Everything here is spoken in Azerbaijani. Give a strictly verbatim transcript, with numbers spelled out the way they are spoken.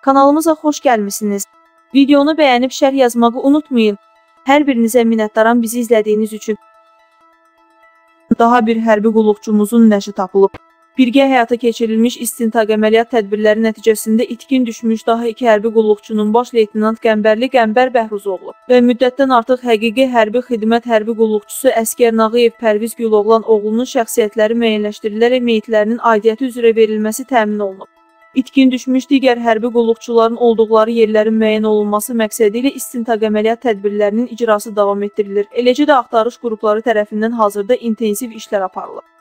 Kanalımıza xoş gəlmisiniz. Videonu bəyənib şərh yazmağı unutmayın. Hər birinizə minnətdaram bizi izlədiyiniz üçün. Daha bir hərbi qulluqçumuzun nəşi tapılıb. Birgə həyata keçirilmiş istintaq əməliyyat tədbirləri nəticəsində itkin düşmüş daha iki hərbi qulluqçunun baş leytenant Qəmbərli Qəmbər Bəhruzoğlu və müddətdən artıq həqiqi hərbi xidmət hərbi qulluqçusu Əskər Nağıyev Pərviz Güloğlan oğlunun şəxsiyyətləri müəyyənləşdirilərək meyitlərinin aidiyyəti üzrə verilməsi təmin olunub. İtkin düşmüş digər hərbi qulluqçuların olduqları yerlərin müəyyən olunması məqsədi ilə istintaq əməliyyat tədbirlərinin icrası davam etdirilir. Eləcə də axtarış qrupları tərəfindən hazırda intensiv işlər aparılır.